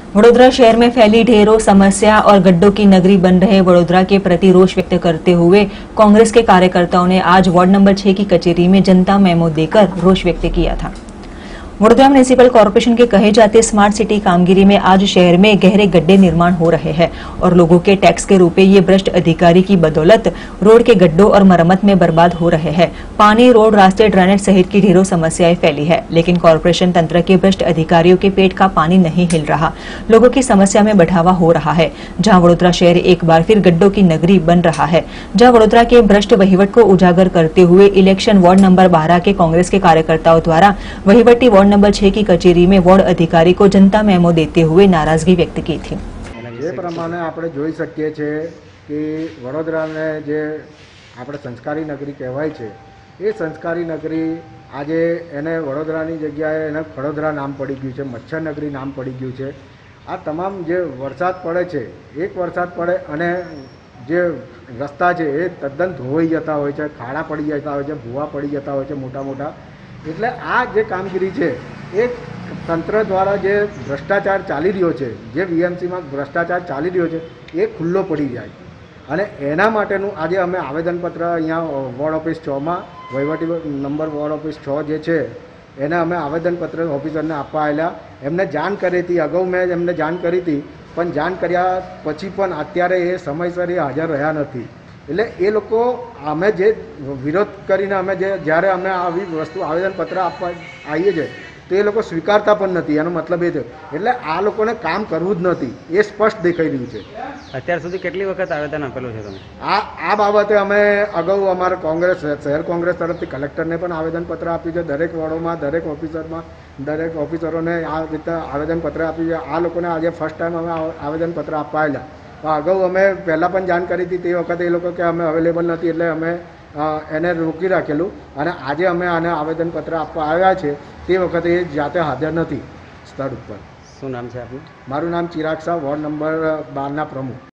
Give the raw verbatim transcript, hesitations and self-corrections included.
वडोदरा शहर में फैली ढेरों समस्या और गड्ढों की नगरी बन रहे वडोदरा के प्रति रोष व्यक्त करते हुए कांग्रेस के कार्यकर्ताओं ने आज वार्ड नंबर छह की कचेरी में जनता मेमो देकर रोष व्यक्त किया था। वडोदरा म्युनिसिपल कॉर्पोरेशन के कहे जाते स्मार्ट सिटी कामगिरी में आज शहर में गहरे गड्ढे निर्माण हो रहे हैं और लोगों के टैक्स के रूपे ये भ्रष्ट अधिकारी की बदौलत रोड के गड्ढों और मरम्मत में बर्बाद हो रहे हैं। पानी, रोड, रास्ते, ड्रेनेज सहित की ढेरों समस्याएं फैली है, लेकिन कॉर्पोरेशन तंत्र के भ्रष्ट अधिकारियों के पेट का पानी नहीं हिल रहा। लोगों की समस्या में बढ़ावा हो रहा है। जहां वडोदरा शहर एक बार फिर गड्ढों की नगरी बन रहा है, जहां वडोदरा के भ्रष्ट वहीवट को उजागर करते हुए इलेक्शन वार्ड नंबर बारह के कांग्रेस के कार्यकर्ताओं द्वारा वहीवटी वार्ड नंबर छह की कचेरी में वार्ड अधिकारी को जनता मेमो देते हुए नाराजगी व्यक्त की थी। ये प्रमाणे આપણે જોઈ શકીએ છે કે વડોદરાને જે આપણે સંસ્કારી નગરી કહેવાય છે એ સંસ્કારી નગરી આજે એને વડોદરાની જગ્યાએ એને ખડોદરા નામ પડી ગયું છે, મચ્છર નગરી નામ પડી ગયું છે। આ તમામ જે વરસાદ પડે છે, એક વરસાદ પડે અને જે રસ્તા છે એ તદ્દન ધોવાઈ જતા હોય છે, ખાડા પડી જતા હોય છે, ભૂવા પડી જતા હોય છે મોટા મોટા। એટલે આ જે કામગીરી છે એ તંત્ર દ્વારા જે ભ્રષ્ટાચાર ચાલી રહ્યો છે, જે વીએમસીમાં ભ્રષ્ટાચાર ચાલી રહ્યો છે એ ખુલ્લો પડી જાય અને એના માટેનું આજે અમે આવેદનપત્ર અહીંયા વોર્ડ ઓફિસ છમાં વહીવટી નંબર વોર્ડ ઓફિસ છ જે છે એને અમે આવેદનપત્ર ઓફિસરને આપવા આવેલા। એમને જાણ કરી હતી, અગાઉ મેં એમને જાણ કરી હતી, પણ જાણ કર્યા પછી પણ અત્યારે એ સમયસર એ હાજર રહ્યા નથી। એટલે એ લોકો અમે જે વિરોધ કરીને અમે જે જ્યારે અમે આવી વસ્તુ આવેદનપત્ર આપવા આવીએ છીએ તો એ લોકો સ્વીકારતા પણ નથી। એનો મતલબ એ છે એટલે આ લોકોને કામ કરવું જ નથી, એ સ્પષ્ટ દેખાઈ રહ્યું છે। અત્યાર સુધી કેટલી વખત આવેદન આપેલું છે તમે? આ આ બાબતે અમે અગાઉ અમારા કોંગ્રેસ શહેર કોંગ્રેસ તરફથી કલેક્ટરને પણ આવેદનપત્ર આપ્યું છે, દરેક વોર્ડોમાં દરેક ઓફિસરમાં દરેક ઓફિસરોને આ રીતે આવેદનપત્ર આપ્યું છે। આ લોકોને આજે ફર્સ્ટ ટાઈમ અમે આવેદનપત્ર આપવા આવેલા। અગાઉ અમે પહેલાં પણ જાણ કરી હતી, તે વખતે એ લોકો કે અમે અવેલેબલ નથી એટલે અમે એને રોકી રાખેલું અને આજે અમે આને આવેદનપત્ર આપવા આવ્યા છે તે વખતે એ જાતે હાજર નથી સ્થળ ઉપર। શું નામ છે આપનું? મારું નામ ચિરાગ શાહ, વોર્ડ નંબર બારના પ્રમુખ।